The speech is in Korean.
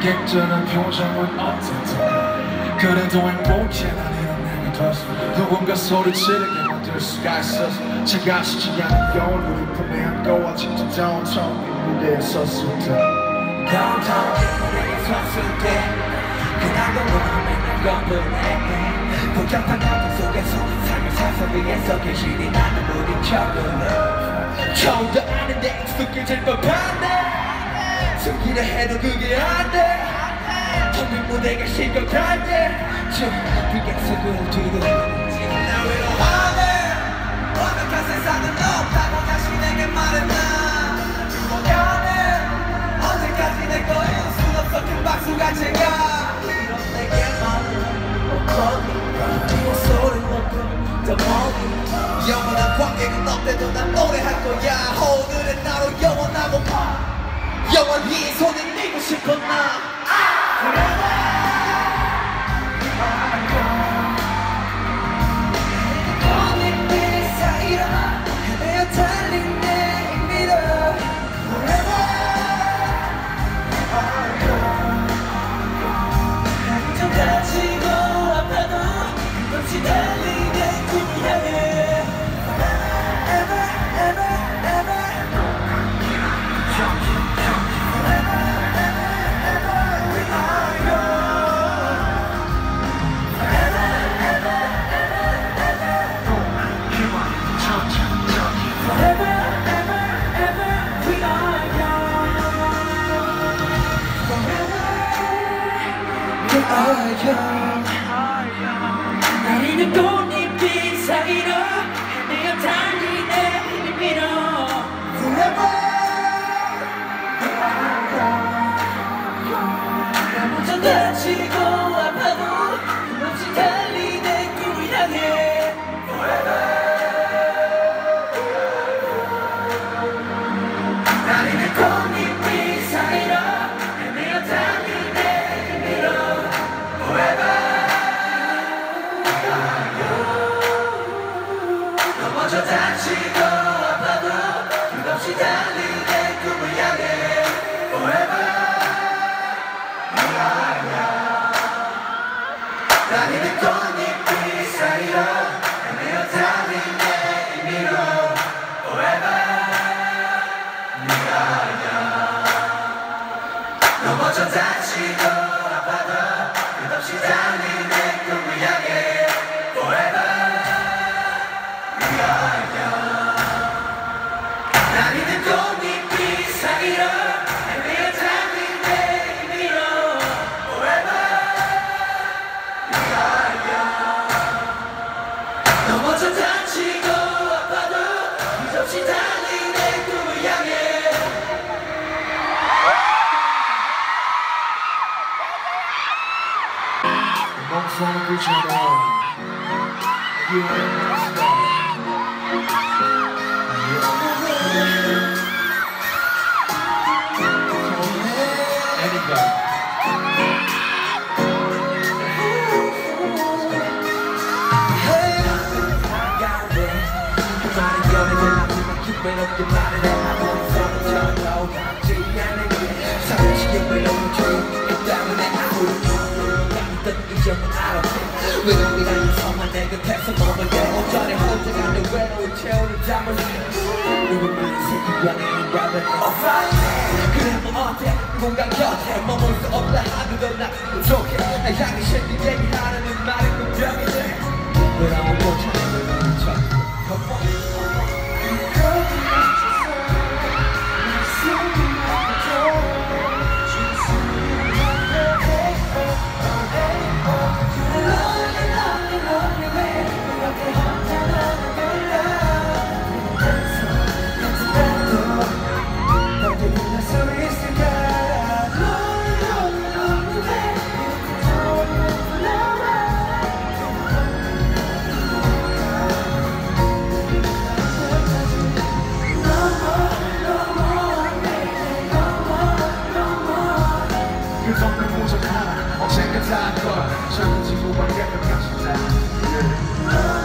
객전한 표정은 어쨌든 그래도 행복해 난 이런 내가 됐어 누군가 소리치르게 만들 수가 있었어 차가워지지 않은 겨울 우리 품에 안고 아직도 downtown 이 무대에 섰을 때 downtown 이 무대에 섰을 때 그날도 맨날 건너네 복잡한 감정 속에서 삶을 살서 위해서 계시니 나는 부딪혀도 처음도 아는데 익숙해질 법한데 숨기려 해도 그게 안돼 텅빈 무대가 심각할 때좀 비객석을 뒤로 나 위로하네 완벽한 세상은 없다고 다시 내게 말했나 죽어가네 언제까지 내 거일 수 없어 큰 박수가 제가 이런 내게 말은 없거든 목소리 높은 더 멀리 영원한 관객은 없대도 난 노래할 거야 오늘은 나로 영원하고파 영원히 손을 내고 싶어 나 나리는 꽃잎빛 사이로 헤매어 달리네 힘이로 Forever 나 먼저 다치고 아파도 끝없이 달리네 꿈을 향해 Forever 나리는 꽃잎빛 사이로 헤매어 달리네 힘이로 Forever 넘어져 다치고 아파도 끝없이 달리는 꿈을 향해 Forever 나리는 꽃잎 사이로 헤매어 달리는 의미로 Forever 네가 아냐 넘어져 다치고 아파도 끝없이 달리는 꿈을 향해 Forever 나리는 꽃잎 사이로 헤매어 달리는 의미로 Forever 네가 알려 넘어져 다치고 아파도 끝없이 달리는 꿈을 향해 멍청한 불처럼 You are the star 외롭게 말해 아무리 서로처럼 닿지 않는 게 사무치게 외로운 조용히 때문에 아무런 감던 이 점은 알아 외로움이라는 성만 내 곁에서 머물게 오전에 혼자가는 외로운 채우는 잠을 누군가는 새끼 연예인 랩을 그래 뭐 어때 누군가 곁에 머물 수 없다 하더라도 나 부족해 나 향해 실기 얘기하는 말은 긍정이지 외로운 모처럼 외로운 척 언젠가 닿을 거야 저는 지구밖에 더 가진다